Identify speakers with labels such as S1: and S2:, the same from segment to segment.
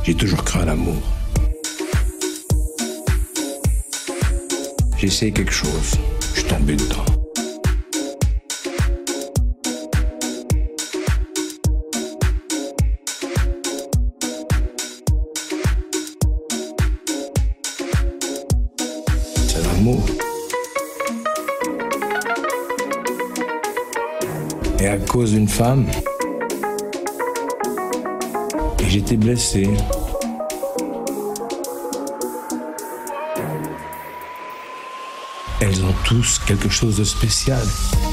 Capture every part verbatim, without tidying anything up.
S1: J'ai toujours cru à l'amour. J'ai essayé quelque chose, je suis tombé dedans. C'est l'amour. Et à cause d'une femme, et j'étais blessé. Elles ont tous quelque chose de spécial.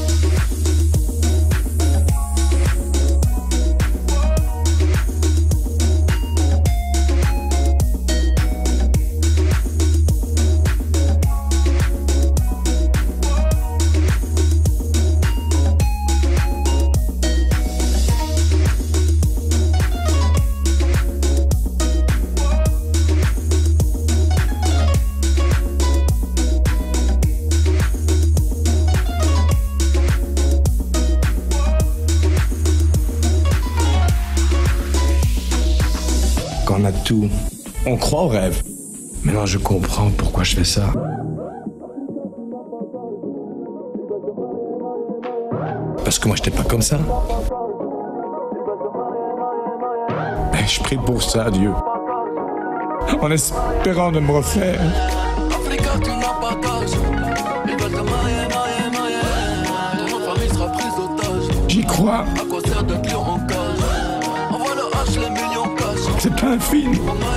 S1: On a tout. On croit au rêve. Maintenant, je comprends pourquoi je fais ça. Parce que moi, j'étais pas comme ça. Et je prie pour ça, Dieu. En espérant de me refaire. J'y crois. C'est pas un film.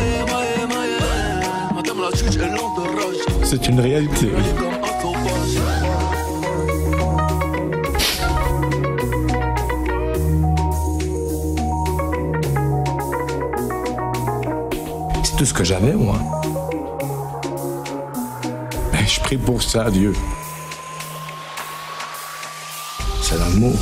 S1: C'est une réalité. C'est tout ce que j'avais, moi. Et je prie pour ça, Dieu. C'est l'amour.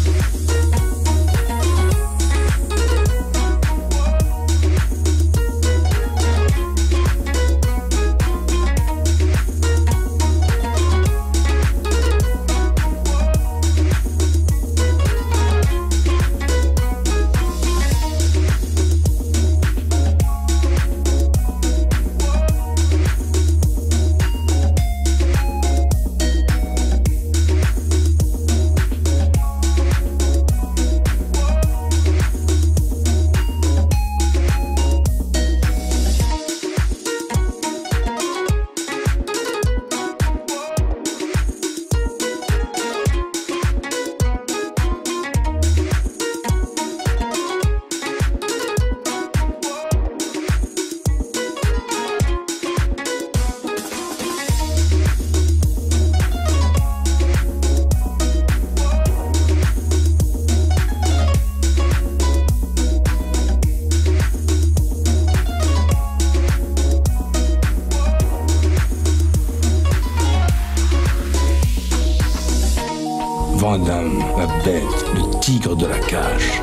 S1: Van Damme, la bête, le tigre de la cage,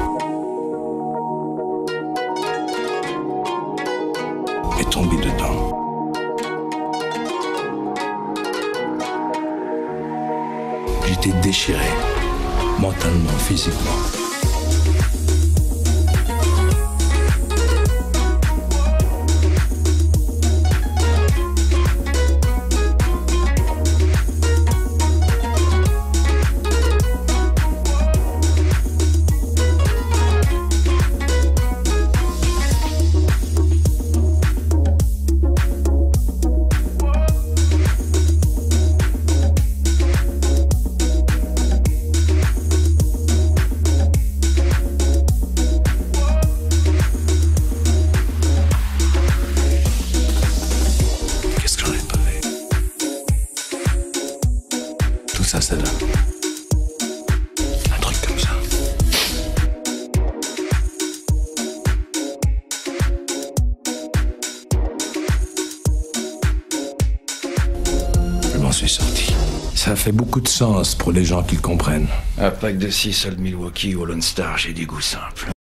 S1: est tombé dedans. J'étais déchiré, mentalement, physiquement. Ça, c'est là. Un truc comme ça. Je m'en suis sorti. Ça fait beaucoup de sens pour les gens qui le comprennent.
S2: Un pack de six, seul Milwaukee ou Lone Star, j'ai des goûts simples.